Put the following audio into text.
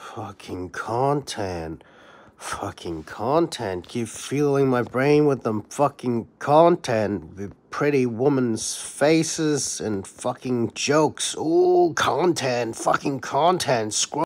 Fucking content. Fucking content. Keep fueling my brain with them fucking content. With pretty women's faces and fucking jokes. Ooh, content. Fucking content. Scroll.